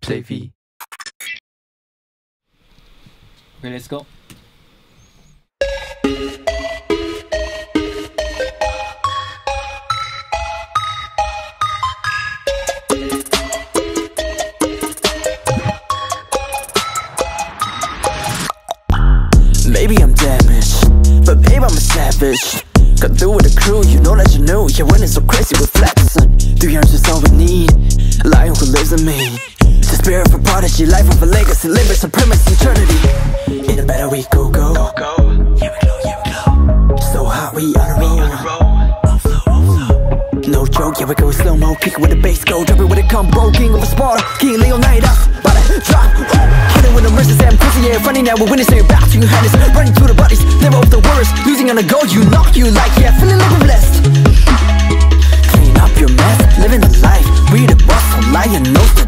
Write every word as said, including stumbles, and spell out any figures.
J V. Okay, let's go. Maybe I'm damaged, but babe, I'm a savage. Got through with the crew, you know that you knew. Yeah, when it's so crazy with flexing. Three arms is all we need, a lion who lives in me. The spirit of a prodigy, life of a legacy, limit supremacy, eternity. In a better we go, go, go, go. Here we go, here we go. So hot, we on a roll, on a roll. No joke, yeah, we go slow-mo. Kick it with the bass, go drop it with a combo. King of a Sparta, King Leonidas. About to drop, hit it with the mercies and pussy. Yeah, funny now, we're winning, so you're back to your hands. Running through the bodies, never off the worst. Losing on the go, you knock, you like, yeah, feeling like we're blessed. Clean up your mess, living the life. We the boss, so lion knows the